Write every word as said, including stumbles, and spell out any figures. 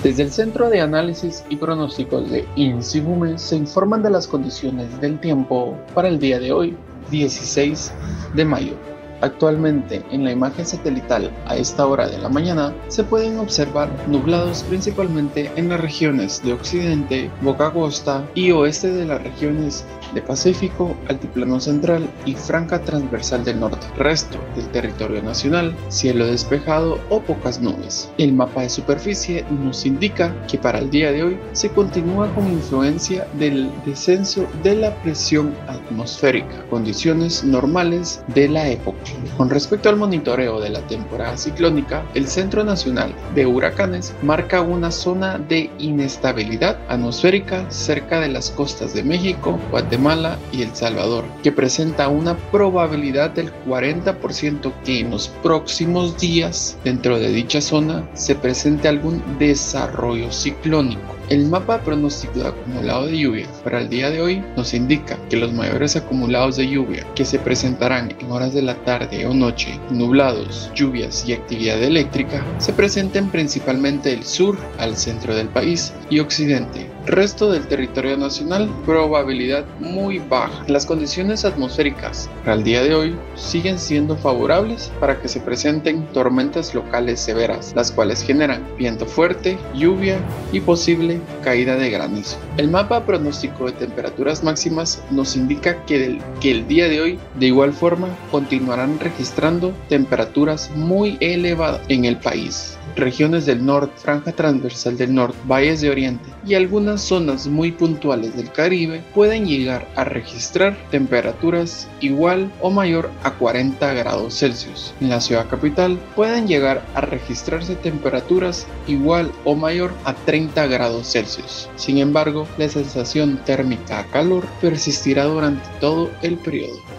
Desde el Centro de Análisis y Pronósticos de INSIGUME se informan de las condiciones del tiempo para el día de hoy, dieciséis de mayo. Actualmente, en la imagen satelital a esta hora de la mañana, se pueden observar nublados principalmente en las regiones de Occidente, Boca Costa y oeste de las regiones de Pacífico, Altiplano Central y Franja Transversal del Norte. Resto del territorio nacional, cielo despejado o pocas nubes. El mapa de superficie nos indica que para el día de hoy se continúa con influencia del descenso de la presión atmosférica, condiciones normales de la época. Con respecto al monitoreo de la temporada ciclónica, el Centro Nacional de Huracanes marca una zona de inestabilidad atmosférica cerca de las costas de México, Guatemala y El Salvador, que presenta una probabilidad del cuarenta por ciento que en los próximos días dentro de dicha zona se presente algún desarrollo ciclónico. El mapa pronóstico de acumulado de lluvia para el día de hoy nos indica que los mayores acumulados de lluvia que se presentarán en horas de la tarde o noche, nublados, lluvias y actividad eléctrica, se presenten principalmente del sur al centro del país y occidente. Resto del territorio nacional, probabilidad muy baja. Las condiciones atmosféricas para el día de hoy siguen siendo favorables para que se presenten tormentas locales severas, las cuales generan viento fuerte, lluvia y posible caída de granizo. El mapa pronóstico de temperaturas máximas nos indica que, del, que el día de hoy de igual forma continuarán registrando temperaturas muy elevadas en el país. Regiones del norte, franja transversal del norte, valles de oriente y algunas zonas muy puntuales del Caribe pueden llegar a registrar temperaturas igual o mayor a cuarenta grados Celsius. En la ciudad capital pueden llegar a registrarse temperaturas igual o mayor a treinta grados Celsius. Sin embargo, la sensación térmica a calor persistirá durante todo el periodo.